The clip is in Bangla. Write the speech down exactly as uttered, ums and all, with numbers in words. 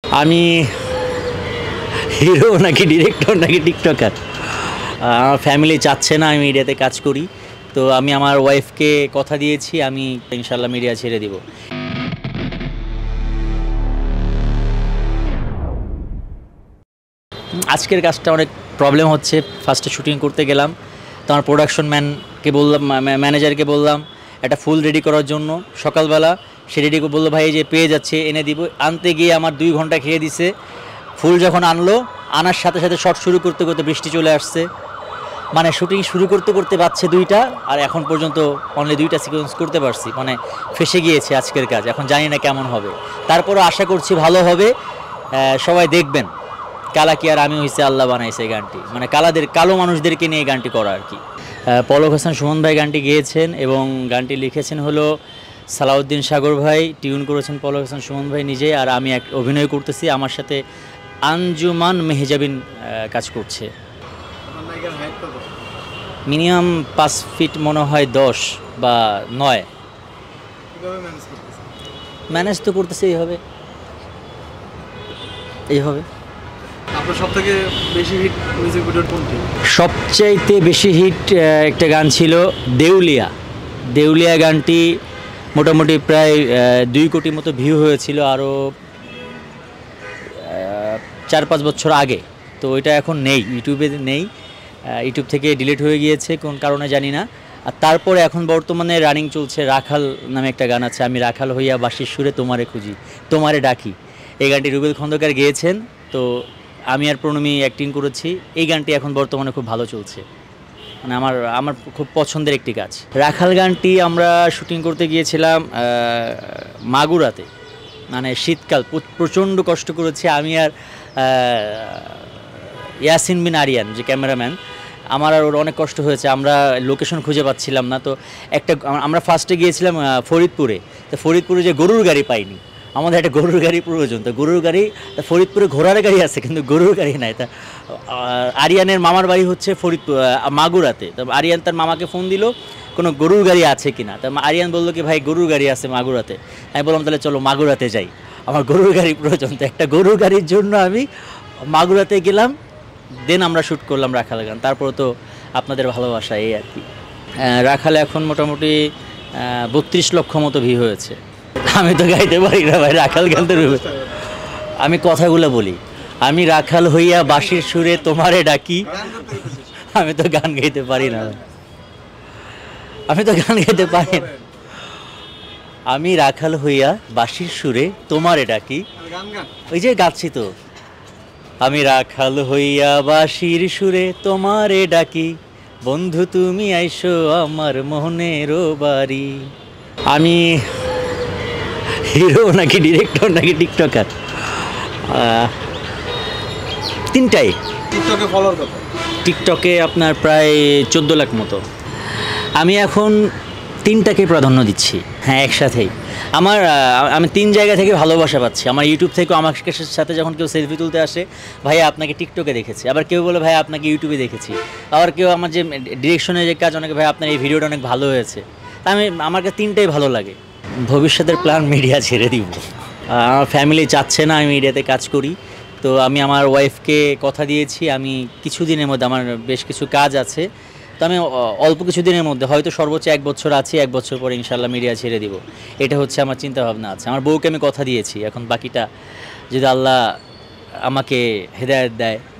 আমি হিরো নাকি ডিরেক্টর নাকি টিকটকার, আমার ফ্যামিলি চাচ্ছে না আমি মিডিয়াতে কাজ করি। তো আমি আমার ওয়াইফকে কথা দিয়েছি আমি ইনশাল্লাহ মিডিয়া ছেড়ে দিব। আজকের কাজটা অনেক প্রবলেম হচ্ছে। ফার্স্টে শুটিং করতে গেলাম, তো আমার প্রোডাকশন ম্যানকে বললাম, ম্যানেজারকে বললাম একটা ফুল রেডি করার জন্য। সকালবেলা সে রেডি করে বললো ভাই যে পেয়ে যাচ্ছে এনে দিব। আনতে গিয়ে আমার দুই ঘন্টা খেয়ে দিছে। ফুল যখন আনলো, আনার সাথে সাথে শট শুরু করতে করতে বৃষ্টি চলে আসছে। মানে শুটিং শুরু করতে করতে পারছে দুইটা, আর এখন পর্যন্ত অনলি দুইটা সিকোয়েন্স করতে পারছি। মানে ফেসে গিয়েছে আজকের কাজ। এখন জানি না কেমন হবে, তারপরও আশা করছি ভালো হবে। সবাই দেখবেন। কালা কি আর আমি হইছে আল্লাহ বানাইছে এই গানটি, মানে কালাদের কালো মানুষদেরকে নিয়ে গানটি করা আর কি। পলক হাসান সুমন ভাই গানটি গেয়েছেন এবং গানটি লিখেছেন হলো সালাউদ্দিন সাগর ভাই, টিউন করেছেন পলক হাসান সুমন ভাই নিজে, আর আমি এক অভিনয় করতেছি। আমার সাথে আঞ্জুমান মেহজাবিন কাজ করছে। মিনিমাম পাঁচ ফিট মনে হয় দশ বা নয়। ম্যানেজ তো করতেছে এইভাবে এইভাবে সবথেকে বেশি হিট মিউজিক ভিডিও কোনটি? সবচাইতে বেশি হিট একটা গান ছিল দেউলিয়া। দেউলিয়া গানটি মোটামুটি প্রায় দুই কোটি মতো ভিউ হয়েছিল আরও চার পাঁচ বছর আগে। তো ওইটা এখন নেই, ইউটিউবে নেই, ইউটিউব থেকে ডিলিট হয়ে গিয়েছে কোন কারণে জানি না। আর তারপরে এখন বর্তমানে রানিং চলছে রাখাল নামে একটা গান আছে, আমি রাখাল হইয়া বাঁশির সুরে তোমারে খুঁজি তোমারে ডাকি। এই গানটি রুবেল খন্দকার গেয়েছেন, তো আমি আর প্রণমী অ্যাক্টিং করেছি। এই গানটি এখন বর্তমানে খুব ভালো চলছে, মানে আমার আমার খুব পছন্দের একটি কাজ। রাখাল গানটি আমরা শুটিং করতে গিয়েছিলাম মাগুরাতে, মানে শীতকাল, প্রচণ্ড কষ্ট করেছি আমি আর ইয়াসিন বিন আরিয়ান যে ক্যামেরাম্যান, আমার আর ওর অনেক কষ্ট হয়েছে। আমরা লোকেশন খুঁজে পাচ্ছিলাম না। তো একটা আমরা ফার্স্টে গিয়েছিলাম ফরিদপুরে, তো ফরিদপুরে যে গরুর গাড়ি পাইনি, আমাদের একটা গরুর গাড়ি প্রয়োজন। তো গরুর গাড়ি, ফরিদপুরে ঘোড়ার গাড়ি আছে কিন্তু গরুর গাড়ি নাই। তা আরিয়ানের মামার বাড়ি হচ্ছে ফরিদপুর মাগুরাতে। তো আরিয়ান তার মামাকে ফোন দিল কোনো গরুর গাড়ি আছে কি না। তা আরিয়ান বললো কি ভাই গরুর গাড়ি আছে মাগুরাতে। আমি বললাম তাহলে চলো মাগুরাতে যাই, আমার গরুর গাড়ি প্রয়োজন। তো একটা গরুর গাড়ির জন্য আমি মাগুরাতে গেলাম, দেন আমরা শ্যুট করলাম রাখাল গান। তারপরে তো আপনাদের ভালোবাসা এই আর কি। রাখালে এখন মোটামুটি বত্রিশ লক্ষ মতো ভিউ হয়েছে। আমি তো গাইতে পারি না ভাই রাখাল গান। তো আমি কথাগুলো বলি, আমি রাখাল হইয়া বাঁশির সুরে তোমারে ডাকি। আমি তো গান গাইতে পারি না, আমি তো গান গাইতে পারি না। আমি রাখাল হইয়া বাঁশির সুরে তোমারে ডাকি, ওই যে গাচ্ছি তো। আমি রাখাল হইয়া বাঁশির সুরে তোমারে ডাকি, বন্ধু তুমি আইসো আমার মনের বাড়ি। আমি হিরো নাকি ডিরেক্টর নাকি টিকটকার, তিনটাই। টিকটকে ফলোয়ার কত? টিকটকে আপনার প্রায় চোদ্দো লাখ মতো। আমি এখন তিনটাকে প্রাধান্য দিচ্ছি, হ্যাঁ একসাথেই। আমার আমি তিন জায়গা থেকে ভালোবাসা পাচ্ছি। আমার ইউটিউব থেকেও আমার সাথে যখন কেউ সেলফি তুলতে আসে, ভাইয়া আপনাকে টিকটকে দেখেছি, আবার কেউ বলে ভাই আপনাকে ইউটিউবে দেখেছি, আবার কেউ আমার যে ডিরেকশনের যে কাজ অনেকে ভাই আপনার এই ভিডিওটা অনেক ভালো হয়েছে। তা আমি আমার কাছে তিনটাই ভালো লাগে। ভবিষ্যতের প্ল্যান মিডিয়া ছেড়ে দিব। আমার ফ্যামিলি চাচ্ছে না আমি মিডিয়াতে কাজ করি। তো আমি আমার ওয়াইফকে কথা দিয়েছি আমি কিছুদিনের মধ্যে, আমার বেশ কিছু কাজ আছে, তো আমি অল্প কিছুদিনের মধ্যে হয়তো সর্বোচ্চ এক বছর আছি, এক বছর পরে ইনশাল্লাহ মিডিয়া ছেড়ে দিব। এটা হচ্ছে আমার চিন্তাভাবনা আছে। আমার বউকে আমি কথা দিয়েছি, এখন বাকিটা যদি আল্লাহ আমাকে হেদায়েত দেয়